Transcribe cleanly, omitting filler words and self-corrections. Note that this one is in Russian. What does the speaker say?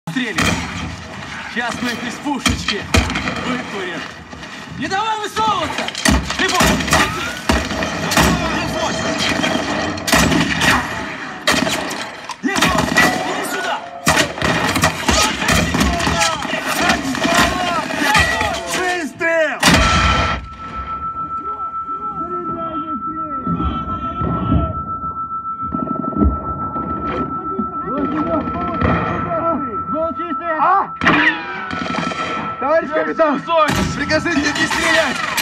Стрелим. Сейчас мы их из пушечки выкурим. Не давай высовываться! Ты иди сюда! Выстрел! Товарищ капитан, прикажите не стрелять!